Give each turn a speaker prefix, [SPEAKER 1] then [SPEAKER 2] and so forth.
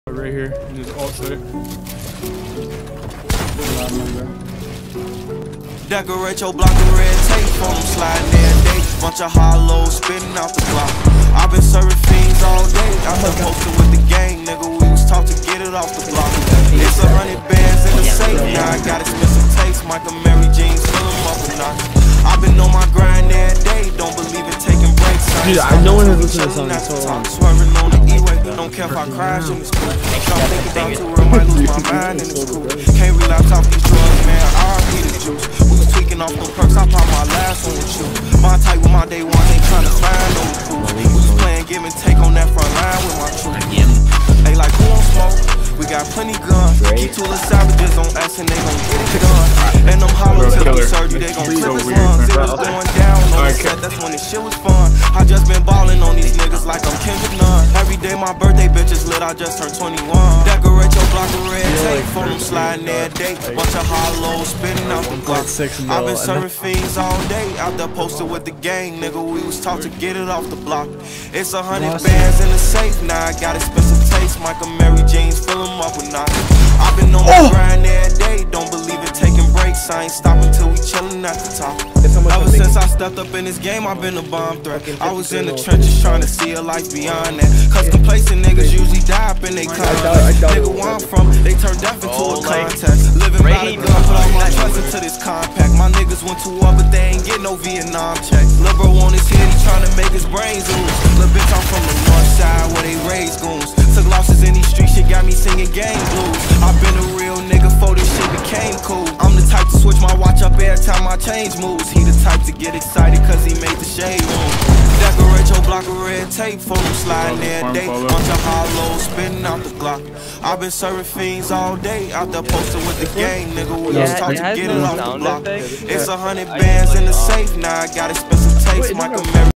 [SPEAKER 1] Right here, and just alt set it.
[SPEAKER 2] Decorate your block with red tape on them sliding every day. Bunch of hollows spitting out the block. I've been serving fiends all day. I'm posted with the gang, nigga. We was taught to get it off the block. It's 100 bands in the safe. Now I got expensive taste. Michael Mary jeans, fill them up with knots. I've been on my grind every day. Don't believe in taking breaks.
[SPEAKER 1] Dude, I know one has listened to this song so long.
[SPEAKER 2] Swerving on the E-way. Don't care if I crash in the school. Don't think about too real. Might lose my mind in the school. Can't relapse off these drugs, man. R.I.P. the juice. We was tweaking off them perks. I popped my last one with you. My type with my day one ain't trying to find no recruits. We was playing give and take on that front line with my troops. They like, who on smoke? We got plenty guns. Keep two little savages on us and they gon' get it done. And them hollows till we serve you, they gon' clip his lungs. It was going down on the set, that's when the shit was fun. I just been ballin' on these niggas like I'm Kendrick Nunn. Every day my birthday bitch is lit, I just turned 21. Decorate your block with red tape, for them sliding every day. Bunch of hollows spitting out the block. I've been serving fiends all day, out there posted with the gang, nigga. We was taught to get it off the block. It's 100 bands in the safe, now I got expensive taste. Michael Mary jeans, fill them up with knots. I've been on my grind every day, don't believe in taking breaks. I ain't stopping till we chillin' at the top. Ever since I stepped up in this game, I've been a bomb threat. I was in the trenches trying to see a life beyond that. Cause complacent niggas usually die up in they contact. Nigga, where I'm from, they turn death into a contest. Living by the gun, put all my trust into this compact. My niggas went to war, but they ain't get no Vietnam check. Lil' bro on his head, he trying to make his brains ooze. Lil' bitch, I'm from the north side where they raise goons. Took losses in these streets, shit got me singing gang blues. I've been a real nigga before this shit became cool. I'm the type to switch my watch up every time my change moves. He the type to get excited cause he made the shade room. Decorate your block with red tape, for them sliding every day. Bunch of hollows spitting out the Glock. I've been serving fiends all day, out there posted with the gang, nigga. We was taught to get it off the block. It's 100 bands in the safe, now I got expensive taste. Michael Mary